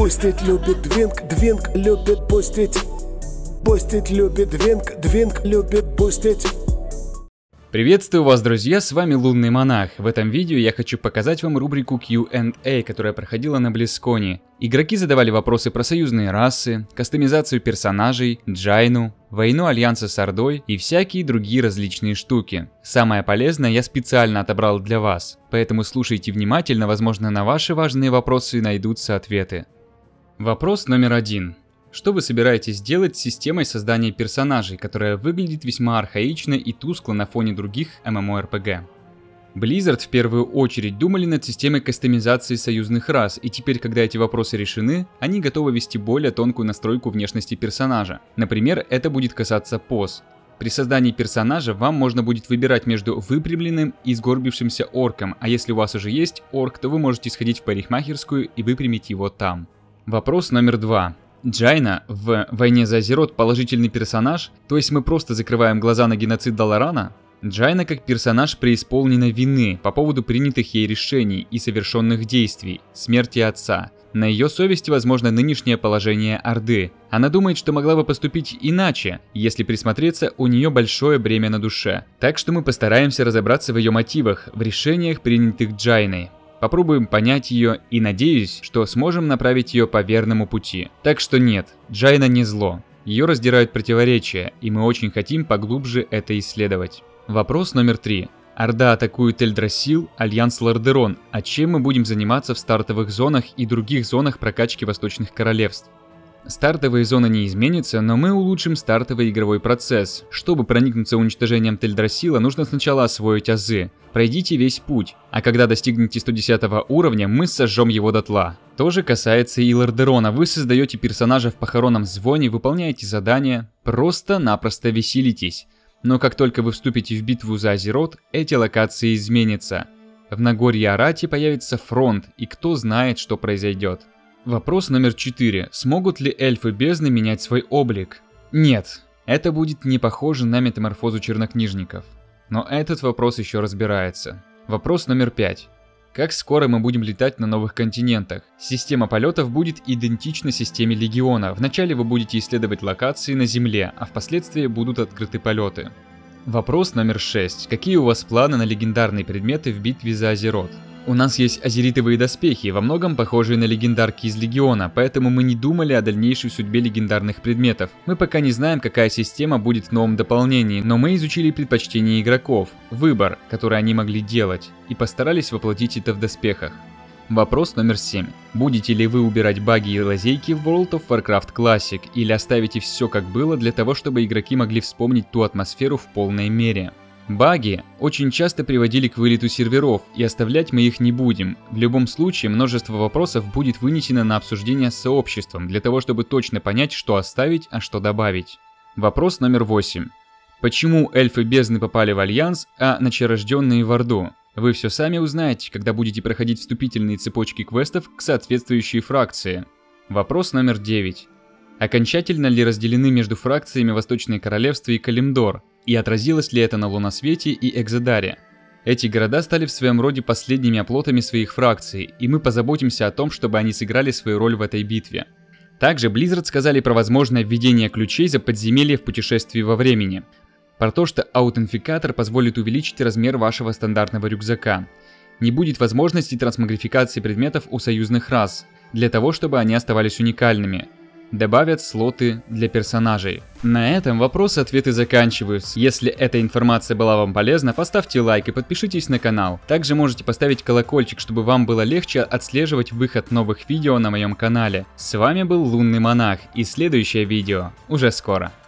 Пустить любит двинг, двинг любит пустить. Пустить любит двинг, двинг любит пустить. Приветствую вас, друзья, с вами Лунный Монах. В этом видео я хочу показать вам рубрику Q&A, которая проходила на BlizzCon. Игроки задавали вопросы про союзные расы, кастомизацию персонажей, Джайну, войну Альянса с Ордой и всякие другие различные штуки. Самое полезное я специально отобрал для вас, поэтому слушайте внимательно, возможно, на ваши важные вопросы найдутся ответы. Вопрос номер 1. Что вы собираетесь делать с системой создания персонажей, которая выглядит весьма архаично и тускло на фоне других MMORPG? Blizzard в первую очередь думали над системой кастомизации союзных рас, и теперь, когда эти вопросы решены, они готовы ввести более тонкую настройку внешности персонажа. Например, это будет касаться поз. При создании персонажа вам можно будет выбирать между выпрямленным и сгорбившимся орком, а если у вас уже есть орк, то вы можете сходить в парикмахерскую и выпрямить его там. Вопрос номер 2. Джайна в «Войне за Азерот» положительный персонаж, то есть мы просто закрываем глаза на геноцид Даларана? Джайна как персонаж преисполнена вины по поводу принятых ей решений и совершенных действий, смерти отца. На ее совести возможно нынешнее положение Орды. Она думает, что могла бы поступить иначе, если присмотреться, у нее большое бремя на душе. Так что мы постараемся разобраться в ее мотивах, в решениях, принятых Джайной. Попробуем понять ее и надеюсь, что сможем направить ее по верному пути. Так что нет, Джайна не зло. Ее раздирают противоречия, и мы очень хотим поглубже это исследовать. Вопрос номер 3. Орда атакует Эльдрасил, Альянс Лордерон, а чем мы будем заниматься в стартовых зонах и других зонах прокачки Восточных Королевств? Стартовые зоны не изменятся, но мы улучшим стартовый игровой процесс. Чтобы проникнуться уничтожением Тельдрасила, нужно сначала освоить азы. Пройдите весь путь, а когда достигнете 110 уровня, мы сожжем его дотла. То же касается и Лордерона. Вы создаете персонажа в похоронном звоне, выполняете задания, просто-напросто веселитесь. Но как только вы вступите в битву за Азерот, эти локации изменятся. В Нагорье Арати появится фронт, и кто знает, что произойдет. Вопрос номер 4. Смогут ли эльфы бездны менять свой облик? Нет, это будет не похоже на метаморфозу чернокнижников. Но этот вопрос еще разбирается. Вопрос номер 5. Как скоро мы будем летать на новых континентах? Система полетов будет идентична системе Легиона. Вначале вы будете исследовать локации на Земле, а впоследствии будут открыты полеты. Вопрос номер 6. Какие у вас планы на легендарные предметы в битве за Азерот? У нас есть азеритовые доспехи, во многом похожие на легендарки из Легиона, поэтому мы не думали о дальнейшей судьбе легендарных предметов. Мы пока не знаем, какая система будет в новом дополнении, но мы изучили предпочтения игроков, выбор, который они могли делать, и постарались воплотить это в доспехах. Вопрос номер 7. Будете ли вы убирать баги и лазейки в World of Warcraft Classic, или оставите все как было для того, чтобы игроки могли вспомнить ту атмосферу в полной мере? Баги очень часто приводили к вылету серверов, и оставлять мы их не будем. В любом случае, множество вопросов будет вынесено на обсуждение с сообществом, для того, чтобы точно понять, что оставить, а что добавить. Вопрос номер 8. Почему эльфы бездны попали в Альянс, а ночерожденные в Орду? Вы все сами узнаете, когда будете проходить вступительные цепочки квестов к соответствующей фракции. Вопрос номер 9. Окончательно ли разделены между фракциями Восточное Королевство и Калимдор? И отразилось ли это на Лунасвете и Экзодаре? Эти города стали в своем роде последними оплотами своих фракций, и мы позаботимся о том, чтобы они сыграли свою роль в этой битве. Также Blizzard сказали про возможное введение ключей за подземелье в путешествии во времени. Про то, что аутентификатор позволит увеличить размер вашего стандартного рюкзака. Не будет возможности трансмогрификации предметов у союзных рас, для того, чтобы они оставались уникальными. Добавят слоты для персонажей. На этом вопросы-ответы заканчиваются. Если эта информация была вам полезна, поставьте лайк и подпишитесь на канал. Также можете поставить колокольчик, чтобы вам было легче отслеживать выход новых видео на моем канале. С вами был Лунный Монах, и следующее видео уже скоро.